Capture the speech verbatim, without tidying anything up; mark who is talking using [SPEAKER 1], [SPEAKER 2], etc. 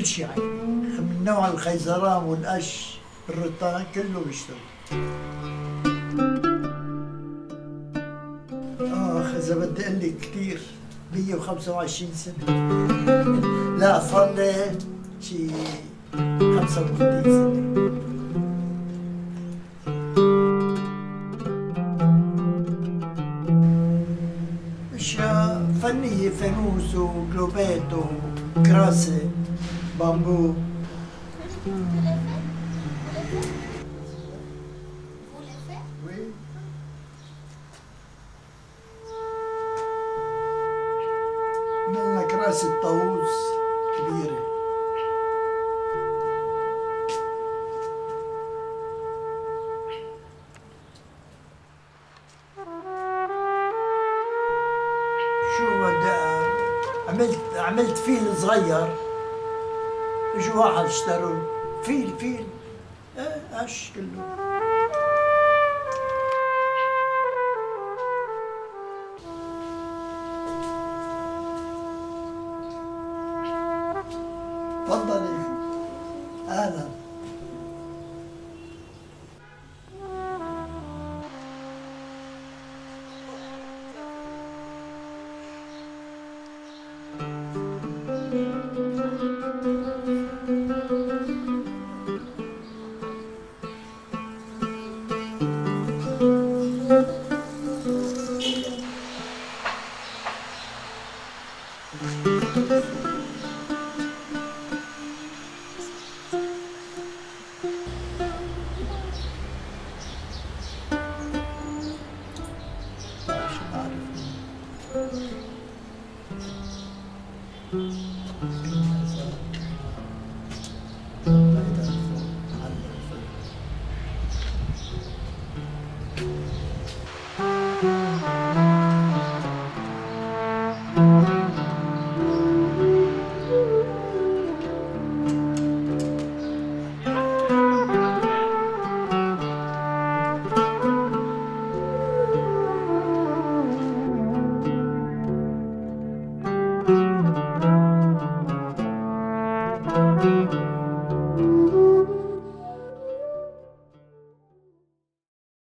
[SPEAKER 1] كل شيء عندي من نوع الخيزران والقش الرطان كله بيشتغل. آخ إذا بدي أقول لك كثير مية وخمسة وعشرين سنة. لا صار لي شي خمسة وثلاثين سنة. أشياء فنية، فانوس وجلوبات وكراسة بامبو. عملنا كراسة طاووس كبيرة. شو بدي عملت عملت فيل صغير، اجوا واحد اشتروه. فيل فيل ايه قش كله. تفضلي. اهلا.